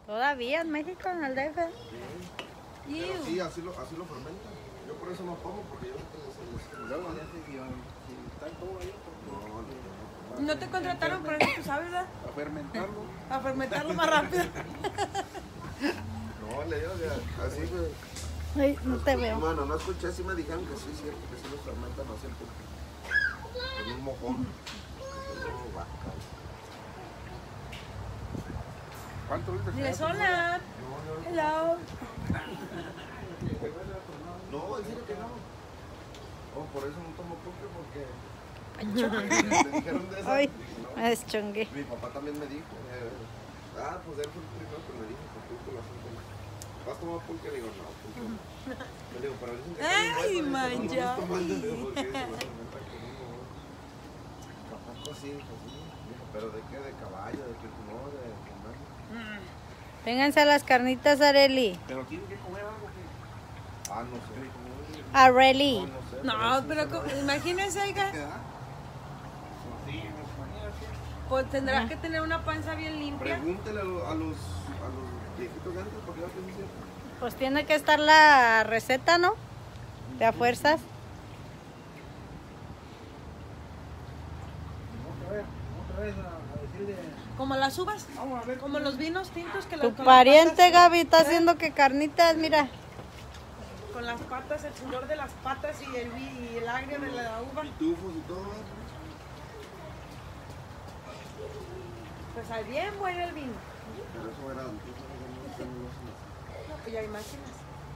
Todavía en México, en el DF. Sí. Pero sí, así lo fermentan. Yo por eso no como, porque yo sé que No te contrataron por eso, tú sabes, ¿verdad? a fermentarlo. A fermentarlo más rápido. No, le digo así, güey. Ay, no te veo. Bueno, no escuché, sí me dijeron que sí es cierto, que sí lo fermentan así el pulque. Con un mojón. ¿Cuánto ahorita? Diles hola. Hello. No, en serio que no. Oh, por eso no tomo pulque, porque... me dijeron de eso. Ay, No. me deschongué. Mi papá también me dijo. Pues él fue el primero que me dijo que pulque lo hacen como... ¿Vas a tomar pulque? Le digo, no, pulque no. Le digo, pero dicen que Ay, está bien bueno. Le digo, mancha. no, no estoy tomando, porque se lo fermentan con un mojón. Tampoco sí, pues sí. Dijo, ¿pero de qué? ¿De caballo? ¿De qué? No, de comer. Vénganse a las carnitas, Areli. ¿Pero tienen que comer algo que...? No sé. Areli. No sé. No, pero imagínense, oiga. Pues tendrás que tener una panza bien limpia. Pregúntele a los viejitos de antes, porque ya te dicen. Pues tiene que estar la receta, ¿no? De a fuerzas. Como las uvas, como los vinos tintos que Tu con las pariente, patas, Gaby, está haciendo que carnitas, mira. con las patas, el sudor de las patas y el agrio de la uva. Pitufos y todo. Pues al bien bueno el vino. Pero eso era antes. No, pues ya imaginas.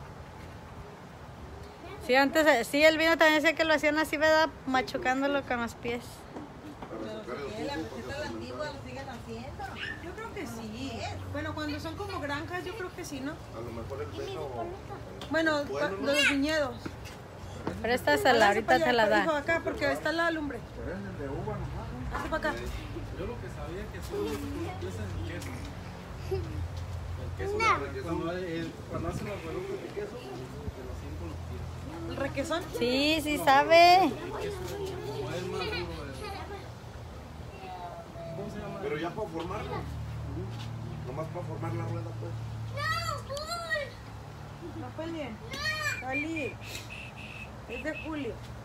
Sí, antes, sí, el vino también decía que lo hacían así, ¿verdad? Machucándolo con los pies. Para sacar el jugo, porque se fermentaba. siguen haciendo. Yo creo que sí. Bueno, cuando son como granjas, yo creo que sí, ¿no? A lo mejor el vino... Bueno, los viñedos. Pero esta se la, ahorita te la Hijo, da. acá, porque está la lumbre. Pero es el de uva nomás. Hazte para acá. Yo lo que sabía que solo con piezas de queso. El queso, cuando hacen los relojes de queso, te lo hacen con los pies. ¿El requesón? Sí, sí sabe. El queso, como es más duro, ¿cómo se llama? Pero ya para formarlo. Nomás para formar la rueda, pues. No peleen. Ali. Es de julio.